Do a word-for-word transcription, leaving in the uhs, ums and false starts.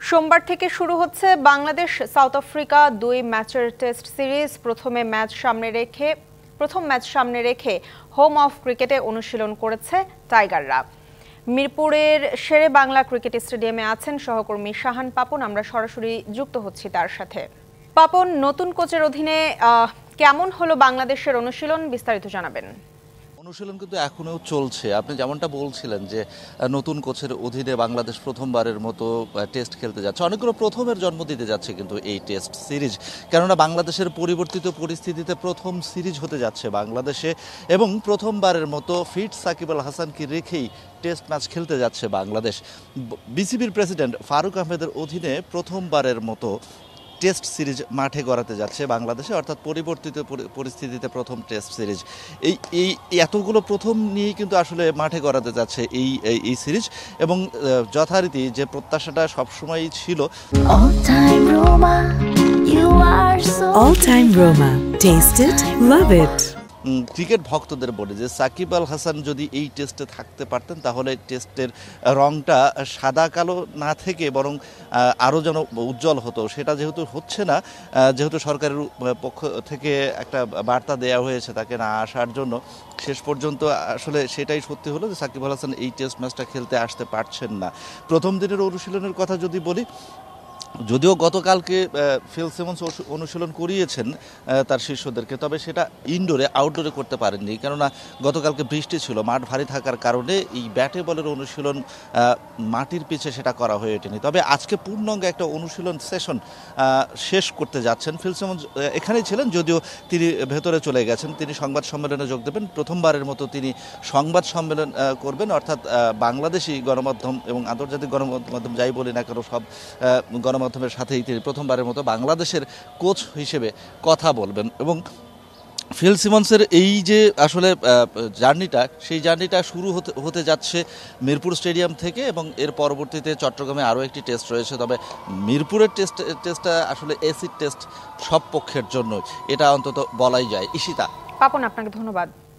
সোমবার থেকে শুরু হচ্ছে বাংলাদেশ সাউথ আফ্রিকা দুই ম্যাচের টেস্ট সিরিজ। প্রথমে ম্যাচ সামনে রেখে প্রথম ম্যাচ সামনে রেখে হোম অফ ক্রিকেটে অনুশীলন করেছে টাইগাররা। মিরপুরের শেরে বাংলা ক্রিকেট স্টেডিয়ামে আছেন সহকর্মী শাহান পাপন। আমরা সরাসরি যুক্ত হচ্ছি তার সাথে। পাপন, নতুন কোচের অধীনে কেমন হলো বাংলাদেশের অনুশীলন, বিস্তারিত জানাবেন। অনুশীলন কিন্তু এখনো চলছে। আপনি যেমনটা বলছিলেন যে নতুন কোচের অধীনে বাংলাদেশ প্রথমবারের মতো টেস্ট খেলতে যাচ্ছে, অনেকগুলো প্রথমের জন্ম দিতে যাচ্ছে কিন্তু এই টেস্ট সিরিজ। কেননা বাংলাদেশের পরিবর্তিত পরিস্থিতিতে প্রথম সিরিজ হতে যাচ্ছে বাংলাদেশে, এবং প্রথমবারের মতো ফিট সাকিব আল হাসানকে রেখেই টেস্ট ম্যাচ খেলতে যাচ্ছে বাংলাদেশ। বিসিবির প্রেসিডেন্ট ফারুক আহমেদের অধীনে প্রথমবারের মতো টেস্ট সিরিজ মাঠে গড়াতে যাচ্ছে বাংলাদেশে, অর্থাৎ পরিবর্তিত পরিস্থিতিতে প্রথম টেস্ট সিরিজ। এই এই এতগুলো প্রথম নিয়েই কিন্তু আসলে মাঠে গড়াতে যাচ্ছে এই এই সিরিজ, এবং যথারীতি যে প্রত্যাশাটা সবসময়ই ছিল, All time Roma, you are so All time Roma, taste it, love it. Cricket ভক্তদের বলে যে সাকিব আল হাসান যদি এই টেস্টে থাকতে পারতেন তাহলে টেস্টের রংটা সাদা কালো না থেকে বরং আরও যেন উজ্জ্বল হতো। সেটা যেহেতু হচ্ছে না, যেহেতু সরকারের পক্ষ থেকে একটা বার্তা দেওয়া হয়েছে তাকে না আসার জন্য, শেষ পর্যন্ত আসলে সেটাই সত্যি হলো যে সাকিব আল হাসান এই টেস্ট ম্যাচটা খেলতে আসতে পারছেন না। প্রথম দিনের অনুশীলনের কথা যদি বলি, যদিও গতকালকে ফিল সিমন্স অনুশীলন করিয়েছেন তার শিষ্যদেরকে, তবে সেটা ইনডোরে আউটডোরে করতে পারেননি, কেননা গতকালকে বৃষ্টি ছিল। মাঠ ভারী থাকার কারণে এই ব্যাটে বলের অনুশীলন মাটির পিছে সেটা করা হয়ে ওঠেনি। তবে আজকে পূর্ণাঙ্গ একটা অনুশীলন সেশন শেষ করতে যাচ্ছেন। ফিল সিমন্স এখানেই ছিলেন, যদিও তিনি ভেতরে চলে গেছেন। তিনি সংবাদ সম্মেলনে যোগ দেবেন। প্রথমবারের মতো তিনি সংবাদ সম্মেলন করবেন, অর্থাৎ বাংলাদেশি গণমাধ্যম এবং আন্তর্জাতিক গণমাধ্যম যাই বলি না কেন, সব গণ মাধ্যমের সাথেই তিনি প্রথমবারের মতো বাংলাদেশের কোচ হিসেবে কথা বলবেন। এবং ফিল সিমন্সের এই যে আসলে জার্নিটা, সেই জার্নিটা শুরু হতে হতে যাচ্ছে মিরপুর স্টেডিয়াম থেকে, এবং এর পরবর্তীতে চট্টগ্রামে আরও একটি টেস্ট রয়েছে। তবে মিরপুরের টেস্ট টেস্টটা আসলে এসিড টেস্ট সব পক্ষের জন্য, এটা অন্তত বলাই যায়। ঈশিতা। পাপন, আপনাকে ধন্যবাদ।